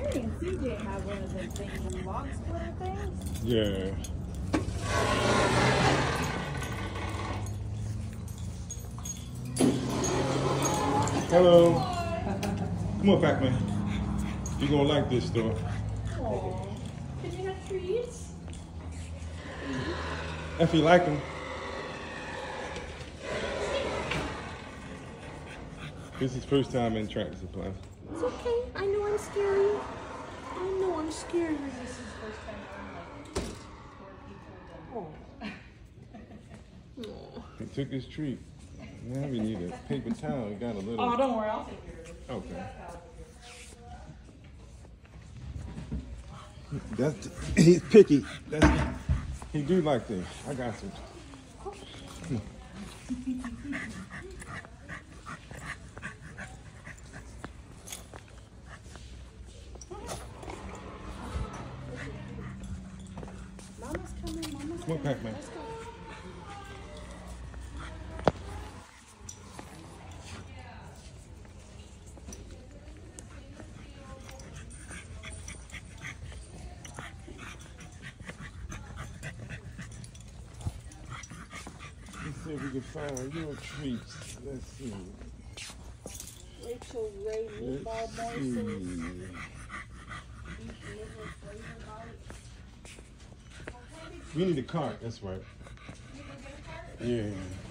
and CJ have one of them things, them log splitter things. Yeah. Hello. Come on, Pac-Man. You're gonna like this store. Aww. Did you have treats? If you like them. This is first time in Tractor Supply. It's okay. I know I'm scary. I know I'm scary. This is first time I'm like, oh. He took his treat. Now we need a paper towel. He got a little. Oh, don't worry. I'll take care of it. Okay. That's he's picky. He do like this. I got some. Mama's coming. Mama's Come on, Pac-Man. Let's go. Let's see if we can find your treats. Let's see. Rachel Ray meatball Let's morsels. see. Beef liver flavor bites. We need a cart. That's right. Yeah.